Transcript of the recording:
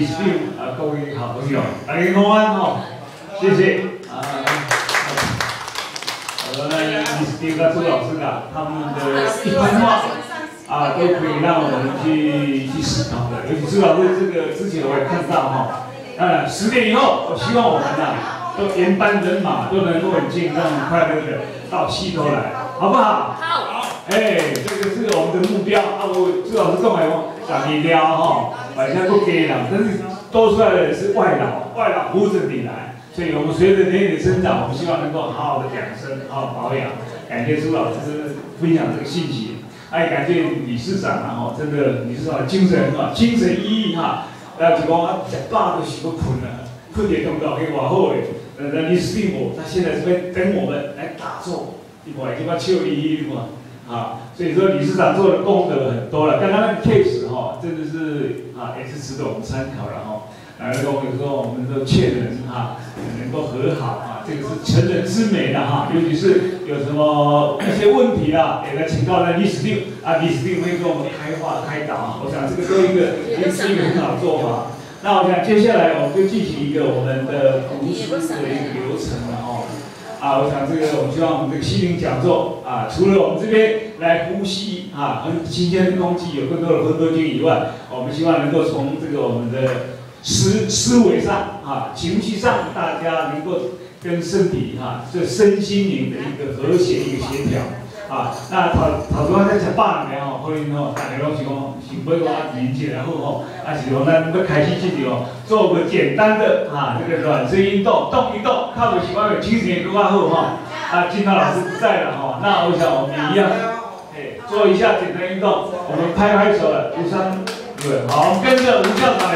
李司令各位好朋友，大家午安哈，谢谢李司令跟朱老师他们的一番话都可以让我们去思考的。尤其朱老师这个之前我也看到10年以后，我希望我们都原班人马都能够很健康、很快乐的到溪头来，好不好？好。这个是我们的目标我朱老师讲的讲你聊晚上不给了，但是多出来的是外劳扶着你来，所以我们随着年龄的增长，我们希望能够好好的养生，好好保养。感谢朱老师分享这个信息，感谢理事长真的理事长的精神精神奕奕就讲食饱都是要困了，困也动到可以偌好的。李司令他现在是在等我们来打坐，你看这把笑眯眯的嘛，所以说理事长做的功德很多了。刚刚那个 case 真的是也是值得我们参考了那个有时候我们都劝人能够和好这个是成人之美的尤其是有什么一些问题也来请教李司令李司令会跟我们开导我想这个都是一个很好的做法。那我想接下来我们就进行一个我们的读书的一个流程了我想这个我们希望我们这个心灵讲座除了我们这边来呼吸很新鲜的空气，有更多的分多精以外，我们希望能够从这个我们的思维上情绪上，大家能够跟身体这身心灵的一个和谐一个协调那头拄在食饱了可能大家拢是讲想要我理解然后是讲咱要开始做个简单的这个暖身运动，动一动，靠着喜欢有精神也更加好金涛老师不在了那我想我们一样做一下简单运动，我们拍手了，吴商对，好，我们跟着吴校长。